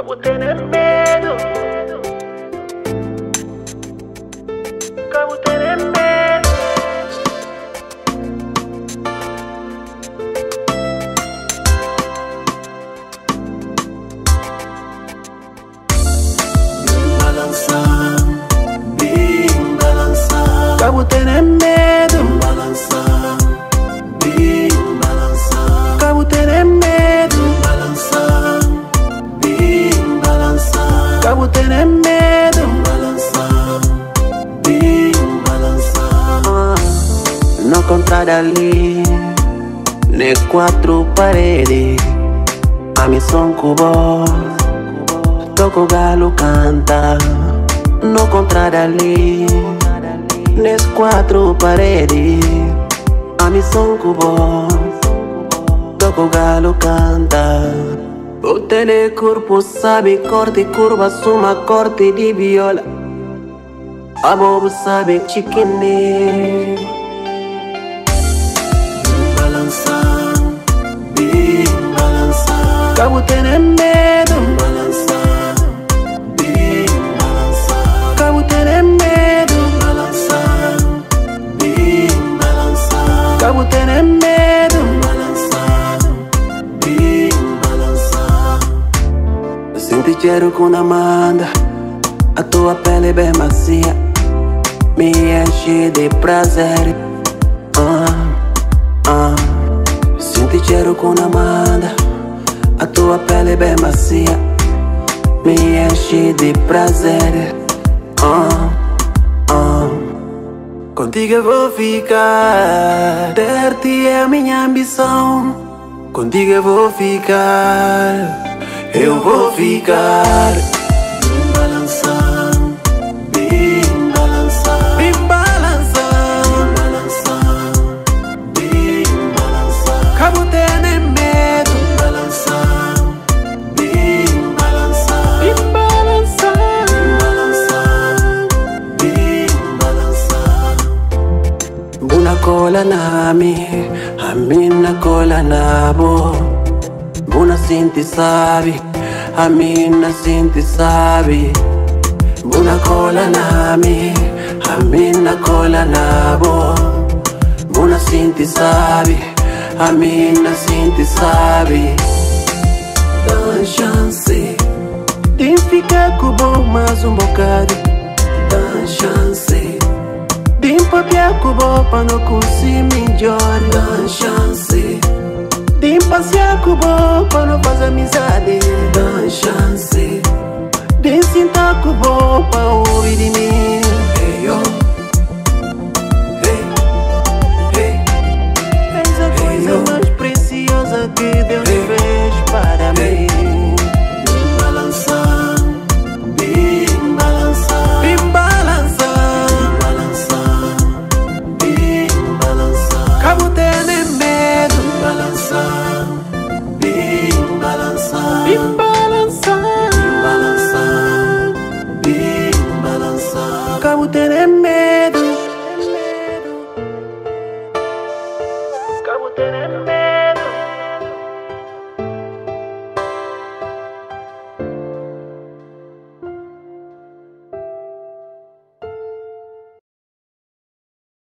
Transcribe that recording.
Cabo tem medo. Cabo tem medo. Bim balançar, Cabo tem medo. balançar, bim balançar, Cabo tem medo. balançar, bim balançar, Cabo tem medo. balançar, bim balançar. No contra dali, ne quatro paredes. A mim som cubo, toco galo canta. No contra dali, nes quatro paredes. A mim som cubo, toco galo canta. O tele corpo sabe corte curva, suma corte de viola. A bobo sabe chiquine. Balançar, bim balançar, Cabo tem medo. balançar, bim balançar, Cabo tem medo. balançar, bim balançar, Cabo tem medo. balançar, bim balançar. Sinto cheiro quando manda. A tua pele bem macia me enche de prazer. Sinto cheiro quando manda. A tua pele bem macia me enche de prazer. Contigo eu vou ficar. Ter-te é a minha ambição. Contigo eu vou ficar. Eu vou ficar. Balançar, bim balançar, Bim balançando. balançar, bim balançar, Cabo tem medo. balançar, bim balançar, Bim balançando. balançar, bim balançar. Buna cola na mi, a mina cola na bo. Buna sinti sabe, a mina sinti sabe. Buna cola na mi, a mina cola na bo. Buna sinti sabe, a mina sinti sabe. Dá uma chance, Tem ficar com bom mais bocado. dá uma chance, Tem papiar com bom pra não conseguir melhor. dá uma chance, Tem passear com bom pra não fazer amizade. dá uma chance.